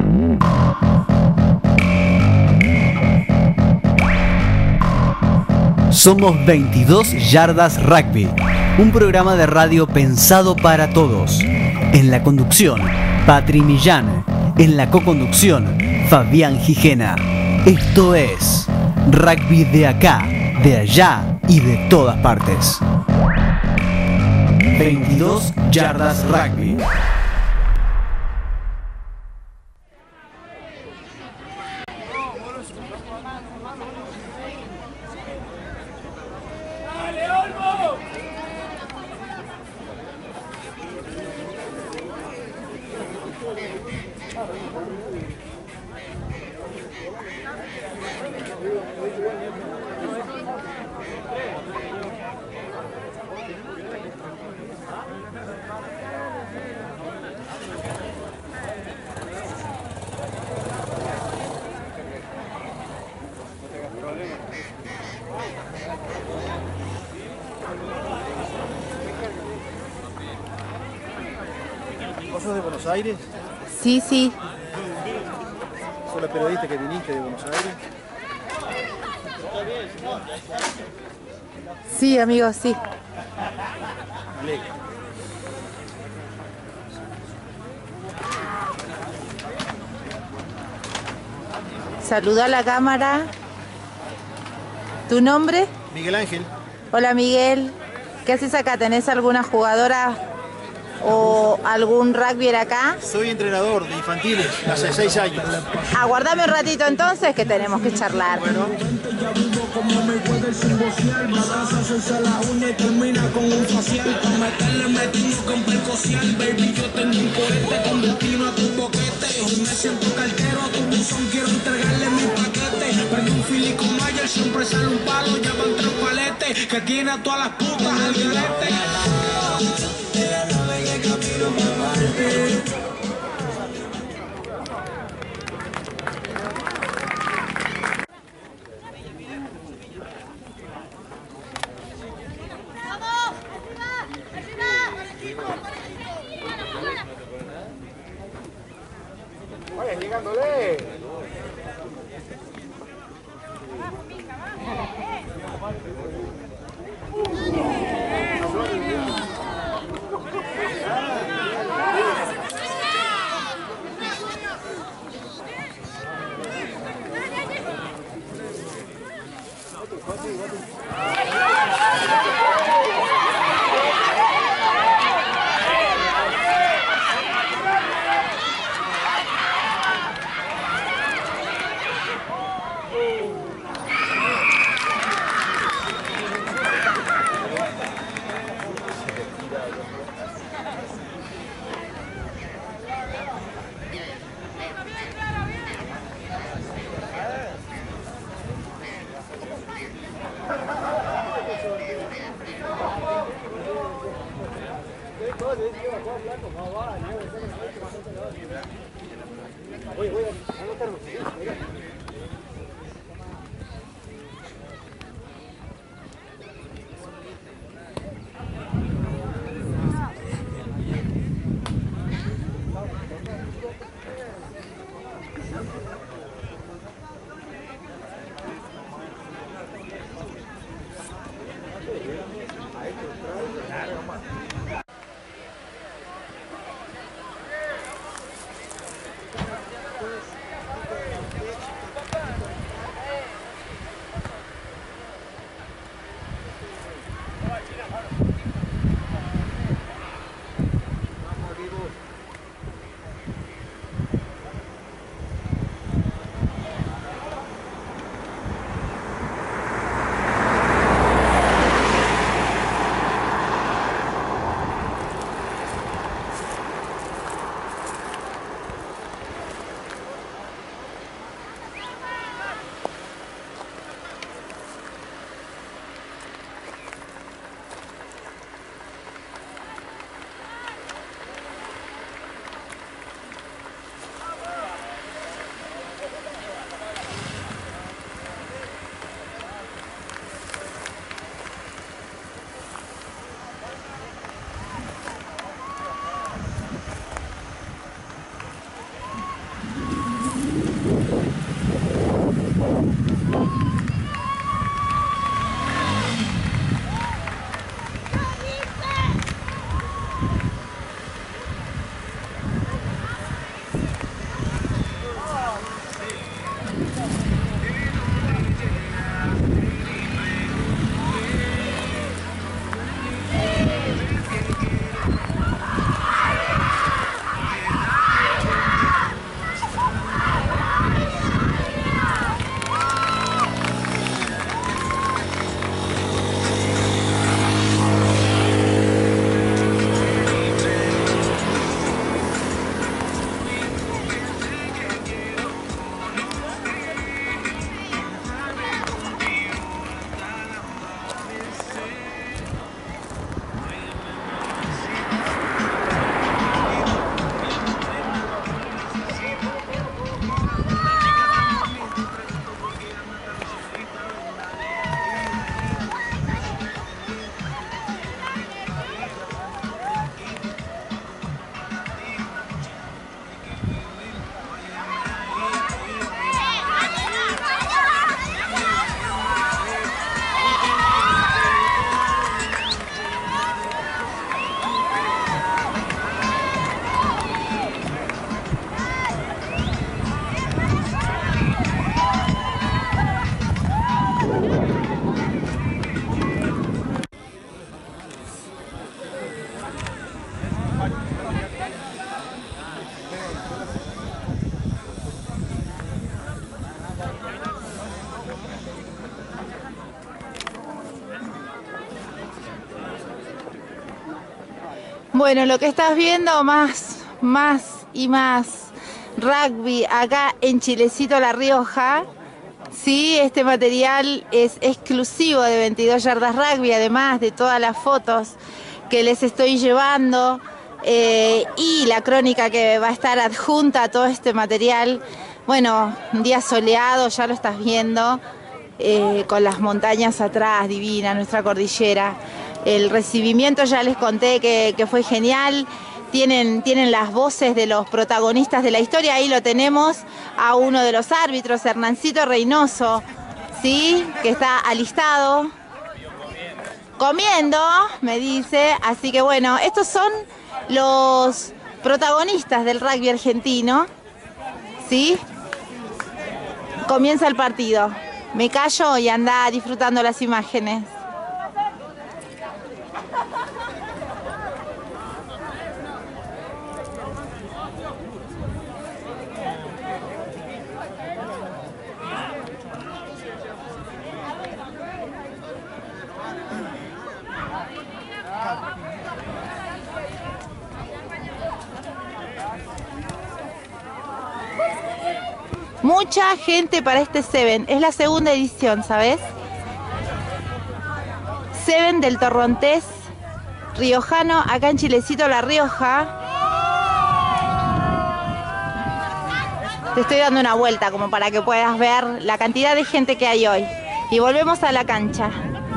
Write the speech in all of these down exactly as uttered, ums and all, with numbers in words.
Somos veintidós Yardas Rugby, un programa de radio pensado para todos. En la conducción, Patri Millán. En la coconducción, Fabián Gijena. Esto es rugby de acá, de allá y de todas partes. veintidós Yardas Rugby. ¿Vos sos de Buenos Aires? Sí, sí. ¿Sos la periodista que viniste de Buenos Aires? Sí, amigo, sí. Vale. Saluda a la cámara. ¿Tu nombre? Miguel Ángel. Hola, Miguel. ¿Qué haces acá? ¿Tenés alguna jugadora o algún rugby acá? Soy entrenador de infantiles hace seis años. Aguardame un ratito entonces que tenemos que charlar. Bueno. Siempre sale un palo, ya van tres paletes que tiene a todas las putas al violete. Ella sabe que camino para Marte. Vaya llegándole. Bueno, lo que estás viendo más, más y más rugby acá en Chilecito, La Rioja. Sí, este material es exclusivo de veintidós Yardas Rugby, además de todas las fotos que les estoy llevando eh, y la crónica que va a estar adjunta a todo este material. Bueno, un día soleado, ya lo estás viendo, eh, con las montañas atrás, divina, nuestra cordillera. El recibimiento ya les conté que, que fue genial. Tienen, tienen las voces de los protagonistas de la historia. Ahí lo tenemos a uno de los árbitros, Hernancito Reynoso, ¿sí? Que está alistado, comiendo, me dice. Así que bueno, estos son los protagonistas del rugby argentino, ¿sí? Comienza el partido. Me callo y anda disfrutando las imágenes. Mucha gente para este Seven. Es la segunda edición, ¿sabes? Seven del Torrontés riojano, acá en Chilecito, La Rioja. Te estoy dando una vuelta como para que puedas ver la cantidad de gente que hay hoy. Y volvemos a la cancha.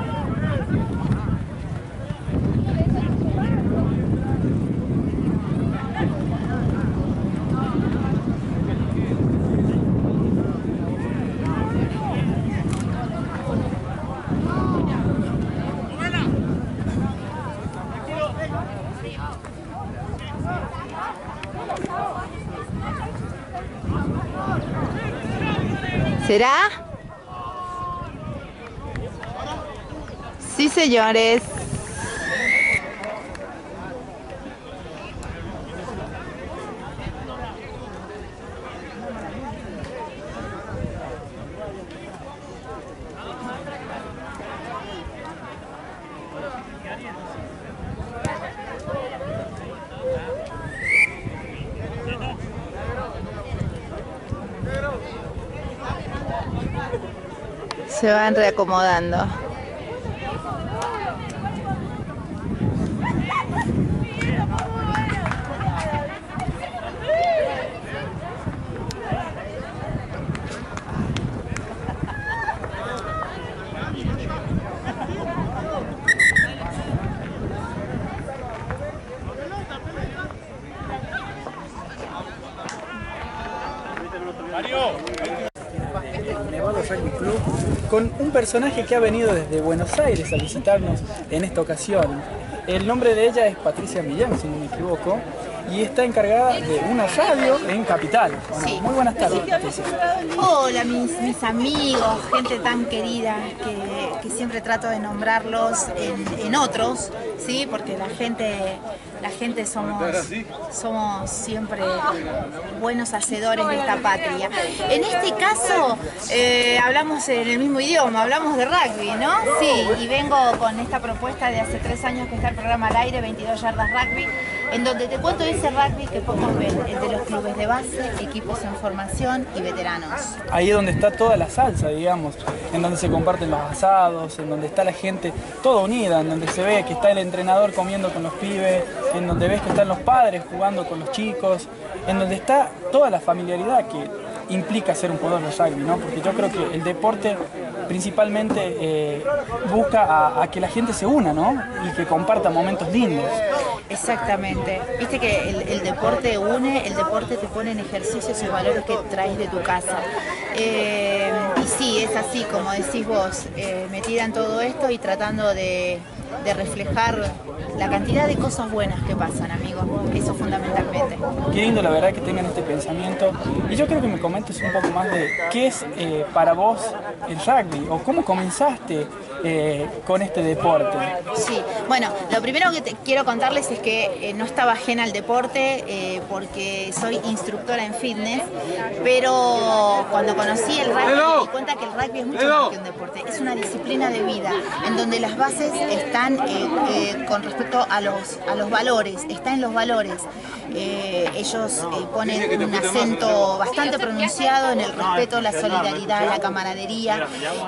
¿Será? Sí, señores. Se van reacomodando. Rugby Club con un personaje que ha venido desde Buenos Aires a visitarnos en esta ocasión. El nombre de ella es Patricia Millán, si no me equivoco, y está encargada de una radio en Capital. Bueno, Sí. Muy buenas tardes, Patricia. Hola, mis, mis amigos, gente tan querida que, que siempre trato de nombrarlos en, en otros, ¿sí? Porque la gente, la gente somos, somos siempre buenos hacedores de esta patria. En este caso, eh, hablamos en el mismo idioma, hablamos de rugby, ¿no? Sí, y vengo con esta propuesta de hace tres años que está el programa al aire, veintidós Yardas Rugby, en donde te cuento ese rugby que pocos ven, el de los clubes de base, equipos en formación y veteranos. Ahí es donde está toda la salsa, digamos, en donde se comparten los asados, en donde está la gente toda unida, en donde se ve que está el entrenador comiendo con los pibes, en donde ves que están los padres jugando con los chicos, en donde está toda la familiaridad que implica ser un jugador de rugby, ¿no? Porque yo creo que el deporte principalmente eh, busca a, a que la gente se una, ¿no? Y que comparta momentos lindos. Exactamente. Viste que el, el deporte une, el deporte te pone en ejercicio esos valores que traes de tu casa. Eh, y sí, es así, como decís vos, eh, metida en todo esto y tratando de, de reflejar la cantidad de cosas buenas que pasan, amigos. Eso fundamentalmente. Qué lindo, la verdad, que tengan este pensamiento. Y yo creo que me comentes un poco más de qué es eh, para vos el rugby, o cómo comenzaste eh, con este deporte. Sí, bueno, lo primero que te quiero contarles es que eh, no estaba ajena al deporte eh, porque soy instructora en fitness, pero cuando conocí el rugby me di cuenta que el rugby es mucho más que un deporte, es una disciplina de vida en donde las bases están eh, eh, con respecto respecto a los, a los valores, está en los valores. Eh, ellos eh, ponen un acento bastante pronunciado en el respeto, la solidaridad, la camaradería,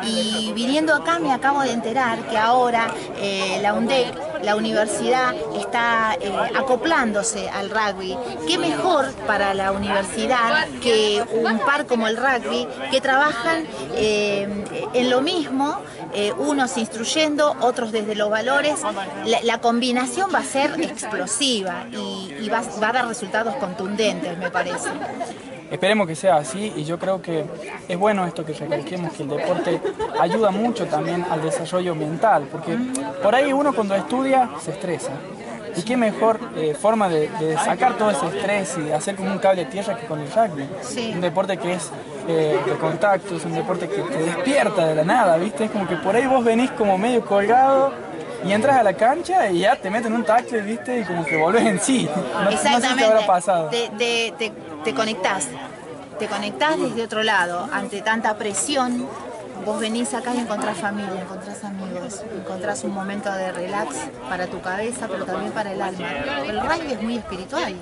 y viniendo acá me acabo de enterar que ahora eh, la UNDEC, la universidad, está eh, acoplándose al rugby. ¿Qué mejor para la universidad que un par como el rugby que trabajan eh, en lo mismo, eh, unos instruyendo, otros desde los valores? La, la combinación va a ser explosiva y, y va, va a dar resultados contundentes, me parece. Esperemos que sea así, y yo creo que es bueno esto que recalquemos, que el deporte ayuda mucho también al desarrollo mental, porque por ahí uno cuando estudia se estresa. Y qué mejor eh, forma de, de sacar todo ese estrés y de hacer como un cable a tierra que con el rugby. Sí. Un deporte que es eh, de contacto, es un deporte que te despierta de la nada, ¿viste? Es como que por ahí vos venís como medio colgado y entras a la cancha y ya te meten un tackle, ¿viste? Y como que volvés en sí. No, Exactamente. No sé qué habrá pasado. Te, te, te, te conectás, te conectás desde otro lado, ante tanta presión. Vos venís acá y encontrás familia, encontrás amigos, encontrás un momento de relax para tu cabeza, pero también para el alma. El rugby es muy espiritual.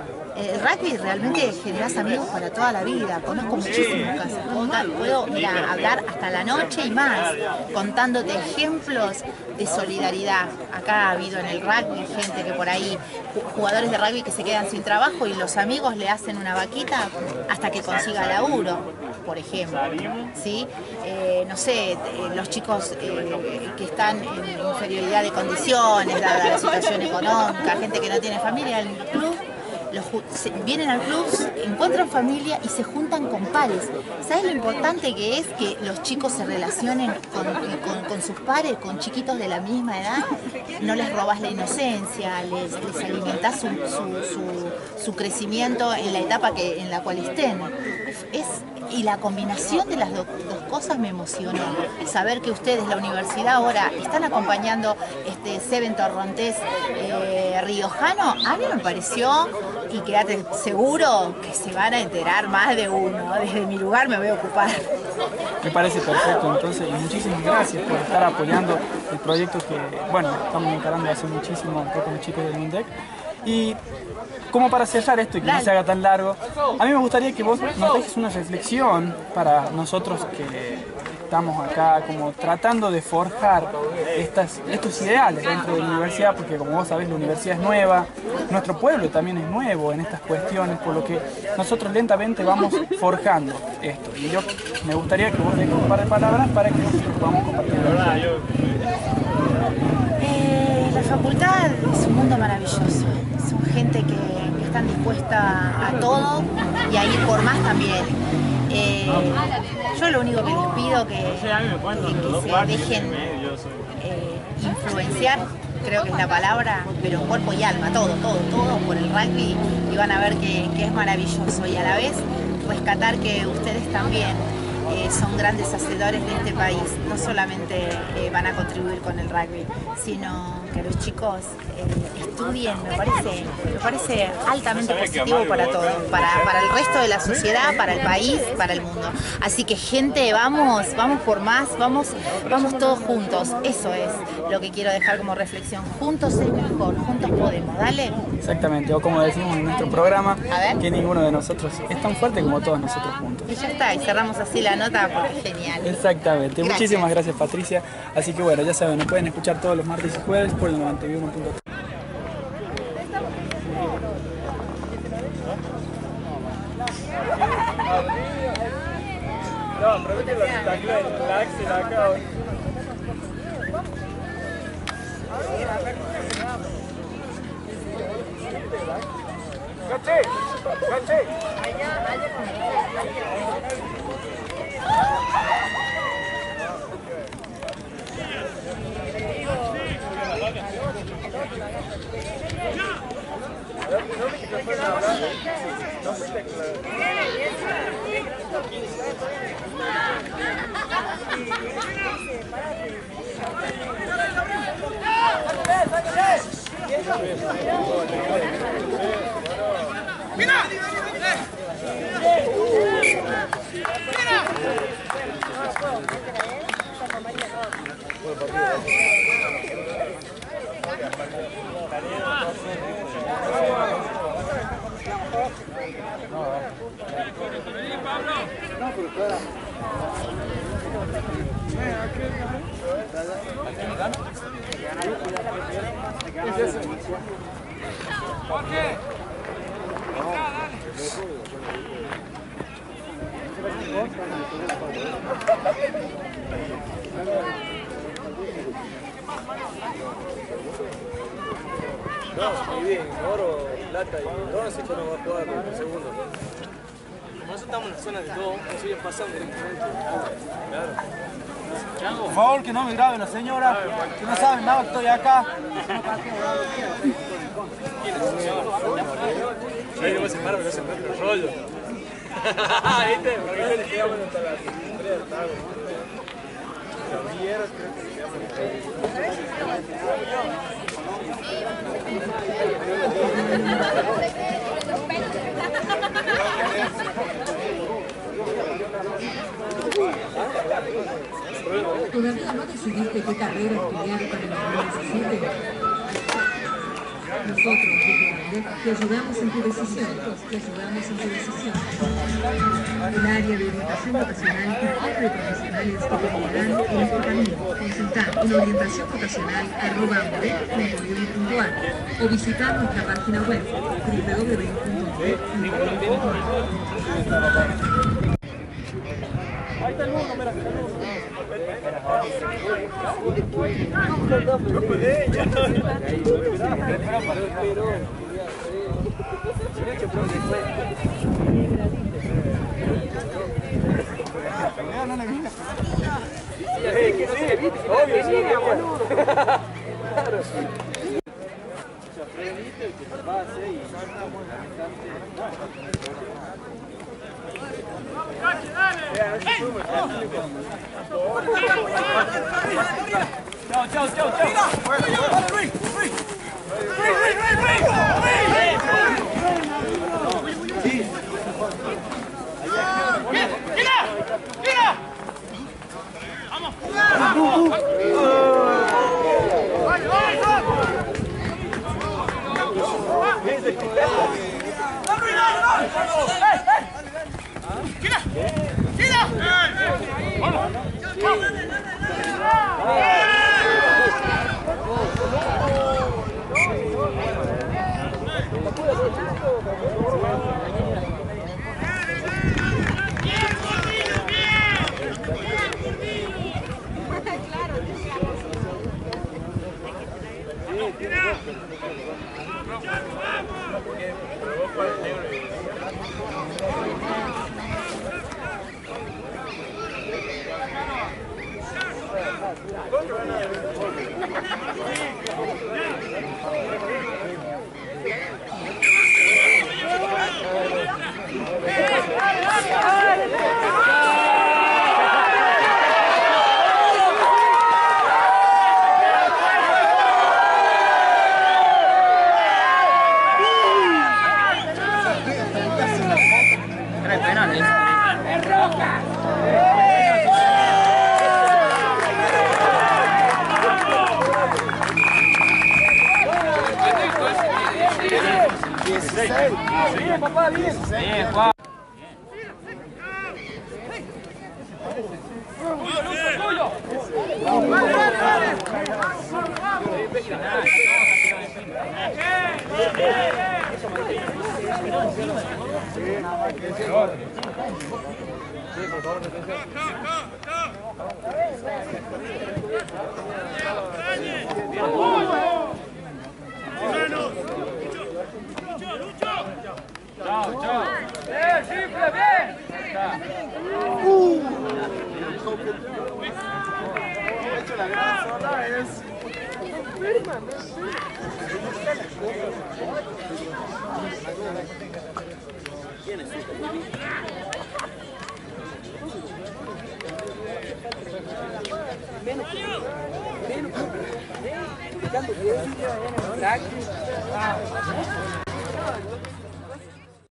El rugby realmente generás amigos para toda la vida. Conozco muchísimos casos. Puedo mira, hablar hasta la noche y más, contándote ejemplos de solidaridad. Acá ha habido en el rugby gente que por ahí, jugadores de rugby que se quedan sin trabajo y los amigos le hacen una vaquita hasta que consiga laburo, por ejemplo. ¿Sí? Eh, no sé, eh, los chicos eh, que están en inferioridad de condiciones, dada la situación económica, gente que no tiene familia, el club, los, se, vienen al club, encuentran familia y se juntan con pares. ¿Sabes lo importante que es que los chicos se relacionen con, con, con sus pares, con chiquitos de la misma edad? No les robas la inocencia, les, les alimentás su, su, su, su crecimiento en la etapa que, en la cual estén. Es, y la combinación de las do, dos cosas me emocionó. Saber que ustedes, la universidad, ahora están acompañando este Seven Torrontés eh, riojano, a mí me pareció, y quédate seguro que se van a enterar más de uno. Desde mi lugar me voy a ocupar. Me parece perfecto, entonces, y muchísimas gracias por estar apoyando el proyecto que, bueno, estamos encarando hace muchísimo acá con los chicos del UNDEC. Y como para cerrar esto y que no se haga tan largo, a mí me gustaría que vos nos dejes una reflexión para nosotros que estamos acá como tratando de forjar estas, estos ideales dentro de la universidad, porque como vos sabés, la universidad es nueva, nuestro pueblo también es nuevo en estas cuestiones, por lo que nosotros lentamente vamos forjando esto. Y yo me gustaría que vos dejes un par de palabras para que nosotros podamos compartir. Eh, la facultad es un mundo maravilloso. Son gente que, que están dispuesta a todo y a ir por más también. Eh, yo lo único que les pido que, que, que se dejen eh, influenciar, creo que es la palabra, pero cuerpo y alma, todo, todo, todo por el rugby, y van a ver que, que es maravilloso, y a la vez rescatar que ustedes también Eh, son grandes hacedores de este país. No solamente eh, van a contribuir con el rugby, sino que los chicos eh, estudien. Me parece, me parece altamente positivo para todos, para, para el resto de la sociedad, para el país, para el mundo. Así que gente, vamos, vamos por más, vamos, vamos todos juntos. Eso es lo que quiero dejar como reflexión. Juntos es mejor, juntos podemos. Dale. Exactamente, o como decimos en nuestro programa, que ninguno de nosotros es tan fuerte como todos nosotros juntos. Y ya está, y cerramos así la nota porque es genial. Exactamente, Gracias. Muchísimas gracias, Patricia. Así que bueno, ya saben, nos pueden escuchar todos los martes y jueves por el noventa y uno punto tres. No, pero que la, la Axel acá hoy. ¡Gache! ¡Gache! Mira. Jorge. No, muy bien, oro, plata y bronce, yo no voy a jugar por un segundo. Nosotros estamos en la zona de dos, nos siguen pasando directamente. Claro. Por favor, que no me grabe la señora, que no saben nada que estoy acá. Ahí no me separo, pero se me el rollo. ¿Viste? Porque yo le quedamos hasta las tres de la tarde. Los vieros creo que le quedamos ¿Todavía no decidiste qué carrera estudiar para el dos mil diecisiete? Nosotros, desde Grande, te ayudamos en tu decisión. Te ayudamos en tu decisión. El área de orientación vocacional dispone de profesionales que te guiarán en este camino. Consulta en orientación vocacional arroba amodec punto edu punto ar o visita nuestra página web w w w punto amodec punto edu punto ar. Ahí está el mundo, mira, está el mundo. Obvio, sí, boludo. Claro. Chao, chao, chao, chao. Bien, papá, bien. Bien, Juan. Chao, chao. ¡Eh, simple, bien! Uh. De hecho, la gran zona es... ¿Quién es este? Ven, ven, ven, ven,